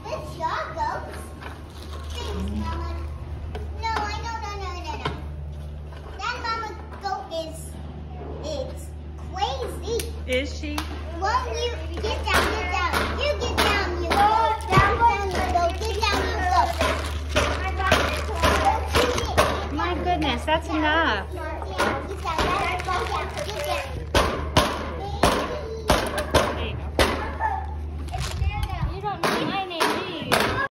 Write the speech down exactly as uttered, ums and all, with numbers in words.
It's your goat. Thanks, Mama. No, I know, no, no, no, no. That Mama goat is, is crazy. Is she? Well, you get down, get down. You get down, you go. Down, down, you go. Get down, you go. My goodness, that's enough.